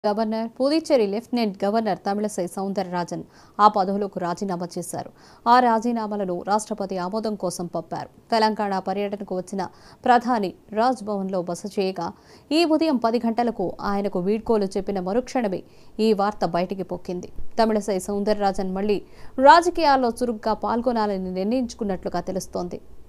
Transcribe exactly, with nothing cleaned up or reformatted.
Governor Puducherry lieutenant governor Tamilisai Soundararajan ఆ పదవులకు రాజీనామా చేశారు. ఆ రాజీనామాలను రాష్ట్రపతి ఆమోదం కోసం పంపారు. తెలంగాణ పర్యటనకు వచ్చిన ప్రధాని రాజ్ భవన్లో బస చేయగా ఈ ఉదయం పది గంటలకు ఆయనకు వీడ్కోలు చెప్పిన మరుక్షణమే ఈ వార్త బయటికి పొక్కింది. తమిళసై సౌందరరాజన్ మళ్లీ రాజకీయాల్లో చురుగ్గా పాల్గొనాలని నిర్ణయించుకున్నట్లుగా తెలుస్తోంది.